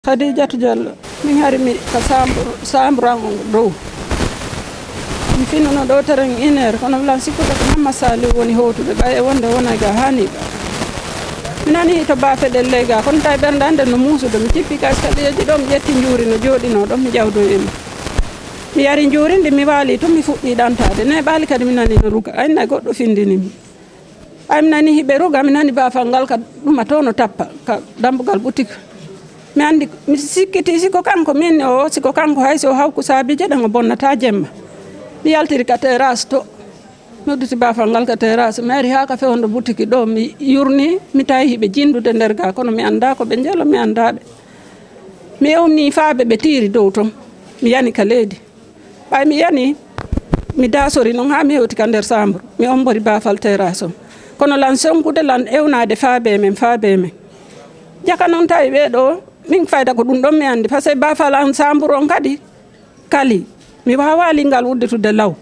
Khadijatu Diallo min hari mi ka samburango dow mi finnono ɗo teren 1 heure kono lan sikkude ko Mamma Sali woni howtude ɓay e wonde wona ga hani ɓa mi nani to bafeɗel ley ga kono tawi ɓernde ande no muusude mi jippi kaskaleji ɗo mi ƴetti juuri no jooɗino ɗon mi jawdo e mi yari juurinde mi waali to mi fuɗɗi ɗantade ne ɓaali kadi mi nani no ruga ayna goɗɗo findinimi ay mi nani hiɓe ruga mi nani bafal ngal ka ɗuma to no tappa ka dambugal boutique mi andi mi sikkiti siko kanko min o siko kanko hay so hawku saabije ɗen o bonnata jemma mi yaltiri ka terrasse to mi udditi bafal ngal ka terrasse mi ari ha ka fewndo boutique ɗo mi yurni mi tawi hiɓe jindude nder ga kono mi anda ko ɓe jeelo mi andaɓe mi ewni faaɓe ɓe tiiri dow ton mi yani ka leydi ɓay mi yani mi dasori noon ha mi hewti ka nder chambre mi ombori bafal terrasse o kono lan sonkude lan ewnade faaɓe men jaka noon tawi ɓeɗo min fayda ko ɗum ɗon mi andi par ce que bafal an chambre on kadi kali mi wawa lingal wudditude law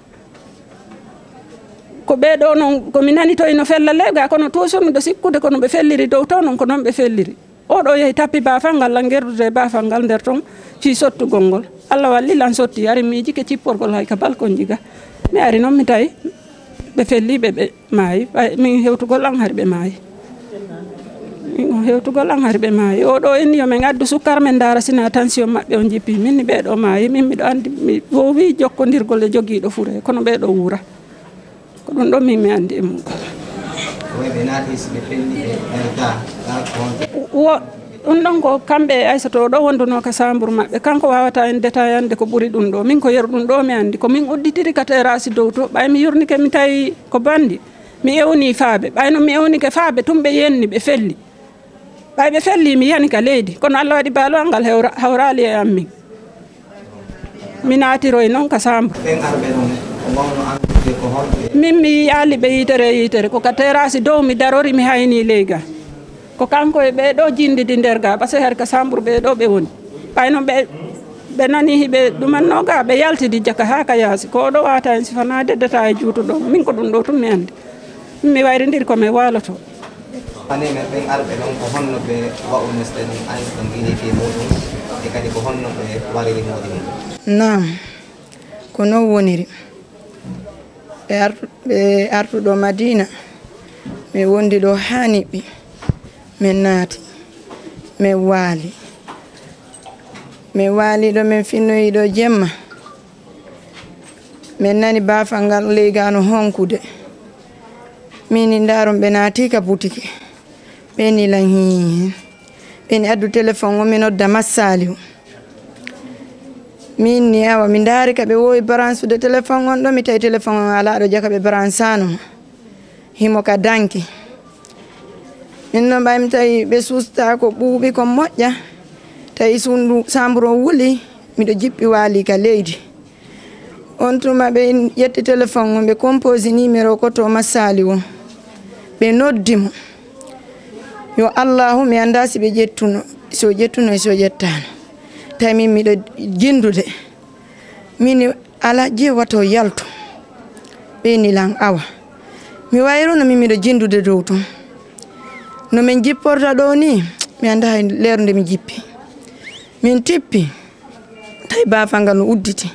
ko ɓeɗo noon komi nani to ino fella lega kono toujours miɗo sikkude kono ɓe felliri dow to noon ko noon ɓe felliri oɗo yehi tappi bafal ngal lan gerdude bafal ngal nder ton fi sottugol ngol Allah walli lan sotti ari mi jike cipporgol hay ka balkon jiga mi ari noon mi tawi ɓe felliɓe ɓe maayi min hewtugol an hari ɓe maayi hewtugol an hari ɓe maayi oɗo inni yo min addu sukkar men dara sina tension maɓɓe on jippi min ni ɓeɗo maayi min miɗo andi mi wowi jokkodirgol e joguiɗo fure kono ɓeɗo wuura ko ɗum ɗon min mi andi e mum ɗum ɗon ko kamɓe Aissatou ɗo wonduno ka chambre maɓɓe kanko wawata en détaillande ko ɓuuri ɗum ɗo min ko yeru ɗum ɗo mi andi ko min udditiri ka terrasse dow to ɓay mi yurnike mi tawi ko bandi mi ewni faaɓe ɓayno mi ewnike faaɓe tumɓe yenni ɓe felli ɓay ɓe felli mi yani ka leydi kono Allah waɗi baalowal ngal hawrali e am mi naatiroy noon ka chambre min mi yaali ɓe yitere ko ka terrasse dow mi darori mi hayni leyga ko kanko e ɓeɗo jindidi nder ga par ce que har ka chambre ɓeɗo ɓe woni ɓayno ɓe nani hiɓe ɗumanno ga ɓe yaltidi jaka ha ka yaasi ko oɗo wata en sifanade deta e juutuɗo min ko ɗum ɗo tum mi andi mi wayridiri komi waloto anemen ɓen arɓe ɗon ko honno ɓe wa'unisɗe ɗum Aissatou guinifi muɗum e kadi ko honno ɓe wariri muɗum nam ko non woniri ɓe artuɗo Madina mi wondi ɗo haniɓɓi min naati min waali ɗo min finnoyi ɗo jemma min nani bafal ngal leygano honkude mini ndaron ɓe naati ka boutique ɓeni lan hi ɓeni addu téléphone o min nodda Massaliou min ni awa mi daari ka ɓe wowi branche de téléphone on ɗo mi tawi téléphone on ala ɗo jaka ɓe branchano himo ka danki min noon ɓay mi tawi ɓe susta ko ɓuuɓi ko moƴƴa tawi sundu chambre o wuli miɗo jippi waali ka leydi on tuma ɓe ƴetti téléphone on ɓe compose numéro ko to Massaliou ɓe noddimo yo Allahu mi anda si ɓe ƴettuno so ƴettuno so ƴettano tawi min miɗo jindude min ala jeewato yalto ɓeni lan awa mi wayruno min miɗo jindude dow ton no min jipporta ɗo ni mi anda hay leerde mi jippi min tippi tawi bafal ngal no udditi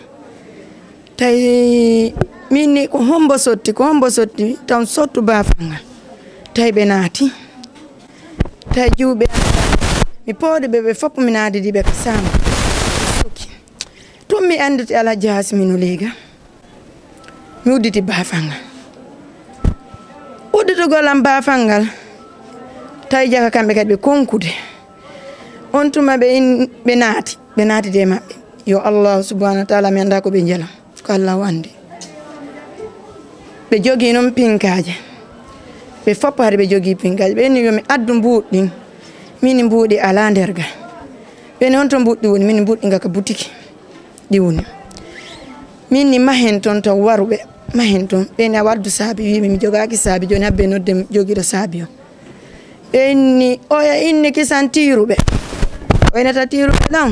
tawi min ni ko hombo sotti taw sottu bafal ngal tawi ɓe naati tawi juuɓe mi pooɗi ɓe fof mi naadidi ɓe ka chambre soki tun mi anditi ala jahasi mino leyga mi udditi bafal ngal udditugol am bafal ngal tawi jaka kamɓe kadi ɓe konkude on tuma ɓe naati de maɓɓe yo Allah subhanahu wa taala mi anda ko ɓe jeelam ko Allah andi ɓe jogui noon pinkaje ɓe foppo hade ɓe jogui pinkaje ɓeni yomi addu mbuɗɗin mini mbuuɗi ala nder ga ɓeni on to mbuɗɗi woni mini mbuɗɗi ga ka boutique ɗi woni minni mahen toon taw waruɓe mahen toon ɓeni a waddu saabi wimi mi jogaki saabi joni habbe nodde joguiɗo saabi o ɓenni oya inni kisan tiruɓe oynata tiruɓe ɗon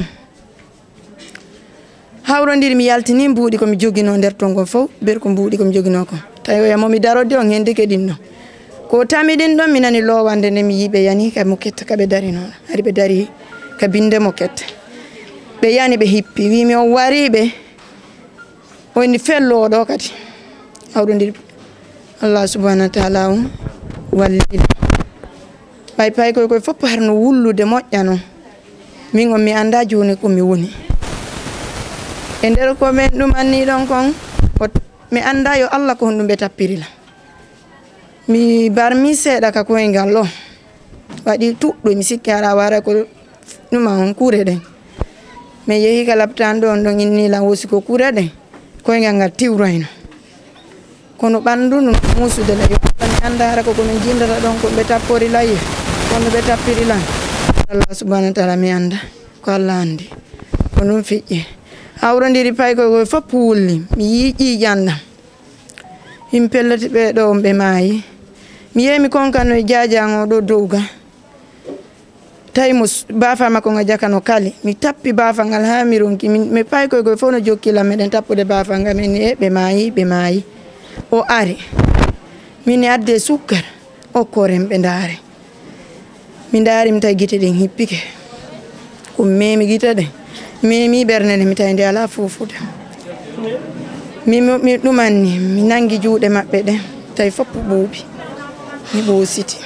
hawrodiri mi yaltini mbuuɗi komi joguino nder ton gon fof ber ko mbuuɗi komi joguino kon tawi oya momi darode on hende keɗin ɗon ko tami ɗin ɗon mi nani lowande nde mi yiɓe yani ka mo ketta kaɓe dari noon hari ɓe dari ka binde mo kette ɓe yani ɓe hippi wimi o wariɓe woni fello ɗo kadi hawɗodiri Allah subhanahu wa ta'ala on walliɗo ɓay pay koye fof harno wullude moƴƴa noon min on mi anda joni komi woni e nder ko men ɗum anni ɗon kon mi anda yo Allah ko honɗum ɓe tappirila mi barmi seeɗa ka koyngal o waɗi tuɗɗo mi sikki ara wara ko ɗuma on kure ɗen mi yeehi ka labtan ɗo on ɗon innila wosi ko kure ɗen koyngal ngal tiwroyno kono ɓandu ɗum musude la yo Allah mi anda hara koko min jindata ɗon ko ɓe tappori layye kono ɓe tappirilan Allah subhanahu wa ta'ala mi anda ko Allah andi ko ɗum fiƴƴe hawrodiri pay koye fof wulli mi yiiƴi ƴandam min pelleti ɓe ɗo ɓe maayi mi yeemi konkano e jajan o ɗo dowga tawi mo bafa makko ngo jakano kali mi tappi bafa ngal ha mi ronki mi pay koye fof no jokkilam meɗen tappude bafa ngal min e ɓe maayi o ari min adde sukkar okkoren ɓe ndaare mi ndaari mi tawi gite ɗen hippike ko memi gite ɗen memi ɓernde nde mi tawi nde ala fofude mi ɗumanni mi nangi juuɗe maɓɓe ɗen tawi fopp ɓuuɓi mi ɓoositi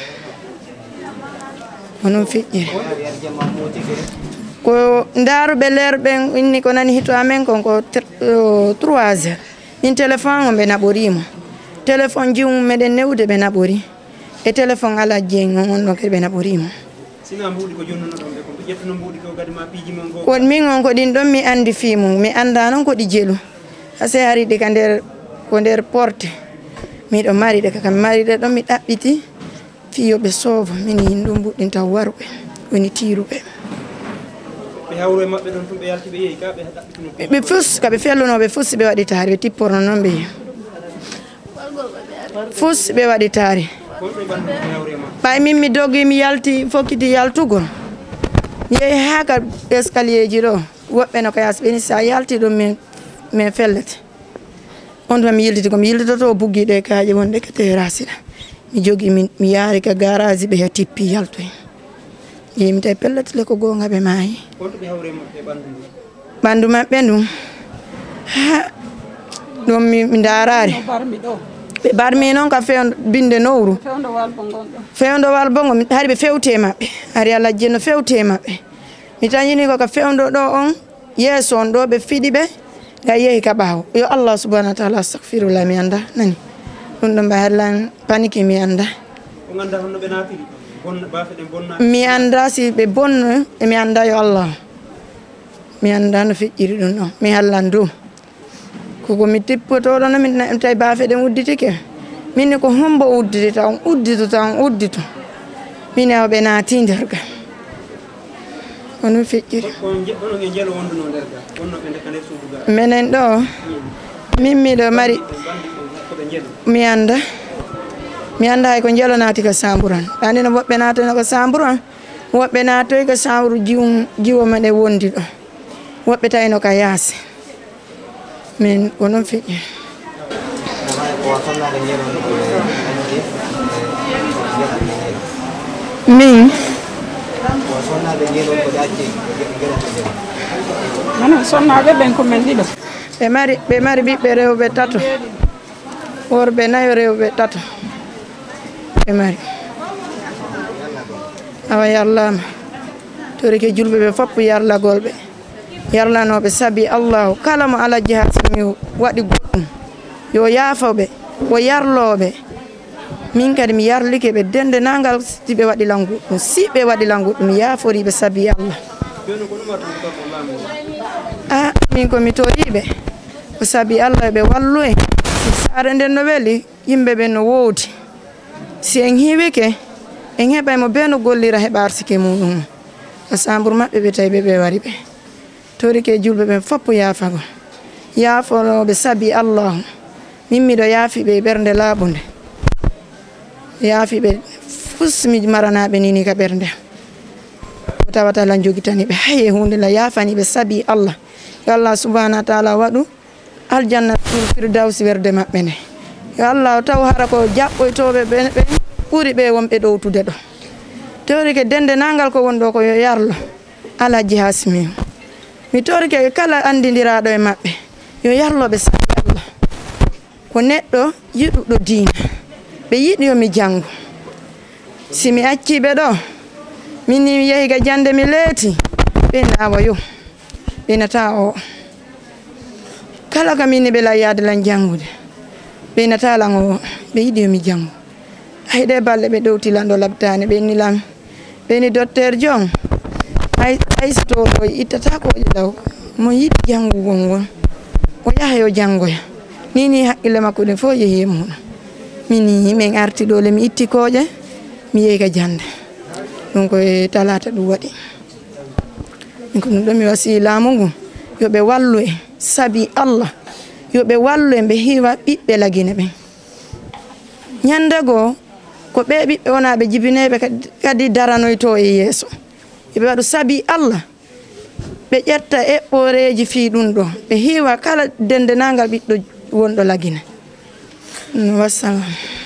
onon feƴƴiri ko ndaaruɓe leer ɓen inni ko nani hito amen kon ko 3 heures min téléphone o ɓe naɓorimo téléphone jiwmum meɗen newde ɓe naɓori e téléphone ala jeng on ɗon kadi ɓe naɓorimo ko min on ko ɗin ɗon mi andi fimum mi anda noon ko ɗi jelu hase hariɗe ka nder porte miɗo mariɗe kaka mi mariɗe ɗon mi ɗaɓɓiti fiyoɓe soovo min yin ɗum mbuɗɗin taw waruɓe woni tiruɓe ɓe fus kaɓe fellunoɓe fus ɓe waɗi taari ɓe tipporno noon ɓe yi fus ɓe waɗi taari ɓay min mi doggi mi yalti fokkiti yaltugol mi yehi ha ka escalier ji ɗo woɓɓe no ka yas ɓeni sa yalti ɗum min fellete on tuma mi yiltiti komi yiltitoto buggiɗe kaje wonɗe ka terrasse ɗa mi jogi mi yaari ka garage ɓe he tippi yaltoy yimi tawi pellete le ko gonga ɓe maayi ɓandu maɓɓe ɗum ha ɗum mi darari ɓe barmi noon ka binde nowru fewndowal bongo hari ɓe fewte maɓɓe hari Allah jenno fewte maɓɓe mi tañini ko ka fewndo ɗo on yeeso on ɗo ɓe fiɗi ɓe ga yeehi ka ɓaawo yo Allah subhanahu wa ta'ala astahfirullah mi anda nani ɗum ɗo mbay hallan paniki mi anda mi anda si ɓe bonno e mi anda yo Allah mi anda no feƴƴiri ɗum ɗon mi hallan dow koko mi tippotoɗo no min tawi bafe ɗen udditike minne ko hombo udditita on uddito min awɓe naati nder ga onon feƴƴiri minen ɗo min miɗo mari mi anda hay ko jeelo naati ko samburan andi no woɓɓe naatoyno ko samburan woɓɓe naatoy ko samburu jiwo maɗe wondi ɗo woɓɓe tawino ka yaase min onon feƴƴi min manan sonnaɓe ɓen ko men ɗiɗo ɓe mari ɓiɓɓe rewɓe tato worɓe 4 rewɓe tato ɓe mari awa yarlama torike julɓe ɓe fopp yarlagolɓe yarlanoɓe saabi allahu kala mo alajji ha simi waɗi goɗɗum yo yaafoɓe o yarloɓe min kadi mi yarlike ɓe dende nangal si ɓe waɗi languɗɗum si ɓe waɗi languɗɗum mi yaaforiɓe saabi allah min komi toriɓe ko saabi allah ɓe wallu en si saare nden no weeli yimɓe ɓe no woodi si en hiwike en heɓay mo be no gollira heɓa arsike muɗum ko samburu maɓɓe ɓe tawi ɓe wari ɓe torike julɓe ɓen fopp yaafago yaaforoɓe saabi allahu min miɗo yaafiɓe ɓernde laaɓunde yaafiɓe fus mi maranaɓe nini ka ɓernde ko tawata lan jogitaniɓe haye hunde la yaafaniɓe saabi allah yo allah subhanahu wa taala waɗu aljanna firdawsi werde maɓɓe nde yo allah taw hara ko jaɓɓoytoɓe ɓe ɓuuri ɓe wonɓe ɗowtude ɗo tewrike dende nangal ko woni ɗo ko yo yarlo Alaji Hasmi mi torike kala andindiraɗo e maɓɓe yo yarloɓe sabi Allah ko neɗɗo yiɗuɗo diina ɓe yiɗi yo mi janngo si mi acciɓe ɗo minni mi yehi ga jande mi leeti ɓe nawa yo ɓe nata o kala ka minni ɓe layyade lan janngude ɓe nata lan o ɓe yiɗi yo mi janngo hayde balle ɓe ɗowtilan ɗo labtani ɓe ni lam ɓe ni docteur Diong haysto ɗo ittata koje ɗaw mo yiɗi janngugol ngol o yaha yo janngoya ni haqqille makko ɗen fof yehi e muɗum mini min arti ɗo le mi itti koje mi yehi ga jande ɗum koye talata ɗum waɗi min ko ɗum ɗo mi wasi laamu ngu yoɓe wallu e sabi Allah yoɓe wallu e ɓe hiwa ɓiɓɓe lagine ɓen ñande goo ko ɓe ɓiɓɓe wonaɓe jibineɓe kadi daranoyto e yeeso yoɓe waɗu sabi Allah ɓe ƴetta eɓɓoreji fi ɗum ɗo ɓe hiwa kala dendenagal ɓiɗɗo wonɗo lagine wassalam.